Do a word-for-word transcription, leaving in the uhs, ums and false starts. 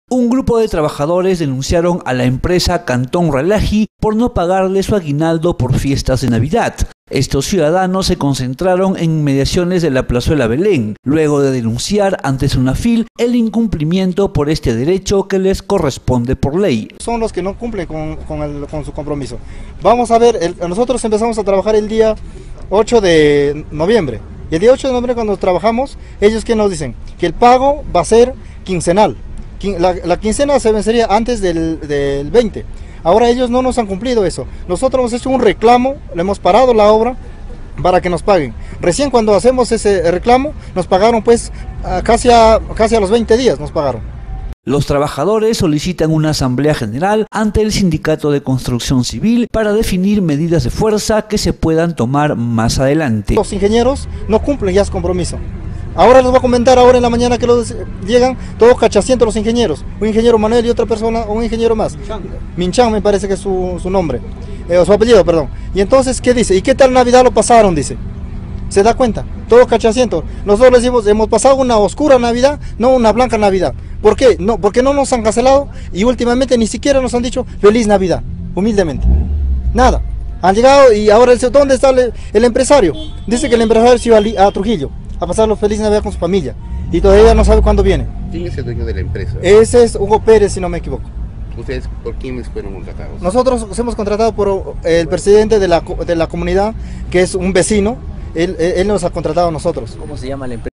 Un grupo de trabajadores denunciaron a la empresa Cantón Ralaji por no pagarle su aguinaldo por fiestas de Navidad. Estos ciudadanos se concentraron en inmediaciones de la Plazuela Belén, luego de denunciar ante SUNAFIL el incumplimiento por este derecho que les corresponde por ley. Son los que no cumplen con, con, el, con su compromiso. Vamos a ver, el, nosotros empezamos a trabajar el día ocho de noviembre. Y el día ocho de noviembre cuando trabajamos, ellos que nos dicen que el pago va a ser quincenal. La, la quincena se vencería antes del, del veinte. Ahora ellos no nos han cumplido eso. Nosotros hemos hecho un reclamo, le hemos parado la obra para que nos paguen. Recién cuando hacemos ese reclamo, nos pagaron pues casi a, casi a los veinte días nos pagaron. Los trabajadores solicitan una asamblea general ante el Sindicato de Construcción Civil para definir medidas de fuerza que se puedan tomar más adelante. Los ingenieros no cumplen ya su compromiso. Ahora les voy a comentar ahora en la mañana que los llegan todos cachacientos los ingenieros. Un ingeniero Manuel y otra persona, un ingeniero más. Minchan me parece que es su, su nombre, eh, o su apellido, perdón. Y entonces, ¿qué dice? ¿Y qué tal Navidad lo pasaron? Dice. ¿Se da cuenta? Todos cachacientos. Nosotros les decimos, hemos pasado una oscura Navidad, no una blanca Navidad. ¿Por qué? No, porque no nos han cancelado y últimamente ni siquiera nos han dicho Feliz Navidad, humildemente. Nada. Han llegado y ahora, ¿dónde está el, el empresario? Dice que el empresario se iba a, a Trujillo a pasar los Feliz Navidad con su familia y todavía no sabe cuándo viene. ¿Quién es el dueño de la empresa? Ese es Hugo Pérez, si no me equivoco. ¿Ustedes por quiénes fueron contratados? Nosotros hemos contratado por el presidente de la, de la comunidad, que es un vecino. Él, él nos ha contratado a nosotros. ¿Cómo se llama la empresa?